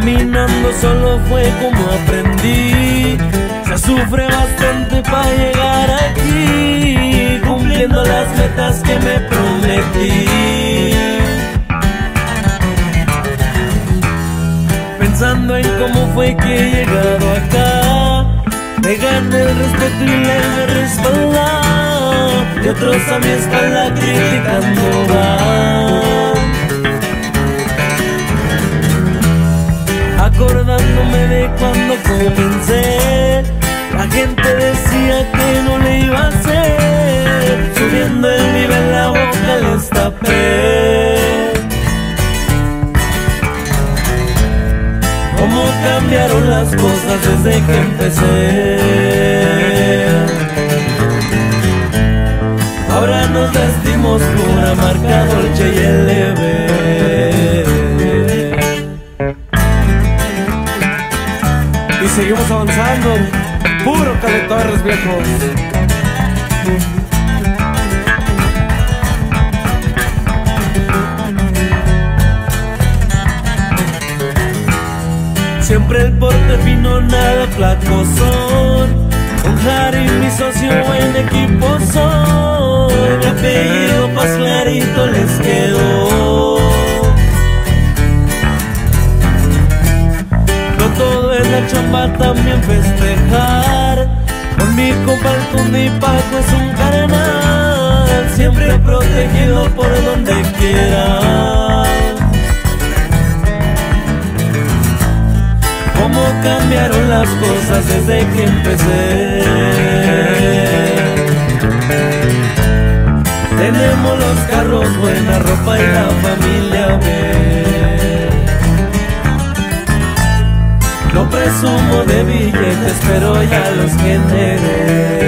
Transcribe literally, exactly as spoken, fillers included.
Caminando solo fue como aprendí. Se sufre bastante para llegar aquí, cumpliendo las metas que me prometí. Pensando en cómo fue que he llegado acá, me gané el respeto y le me respalda, y otros a mi espalda criticando van. Acordándome de cuando comencé, la gente decía que no le iba a hacer. Subiendo el nivel la boca les tapé. Cómo cambiaron las cosas desde que empecé. Ahora nos vestimos pura marca Dolce y L B. Y seguimos avanzando, puro Caletorres, viejos. Siempre el porte fino, nada flaco son. Con Harry, mi socio, buen equipo son. Mi apellido más clarito les quedó. No todo es la chamba, también festejar. Con mi compa el Tundi Paco es un carnal, siempre protegido por donde quiera. Cómo cambiaron las cosas desde que empecé. Tenemos los carros, buena ropa y la familia ve. No presumo de billetes, pero ya los generé.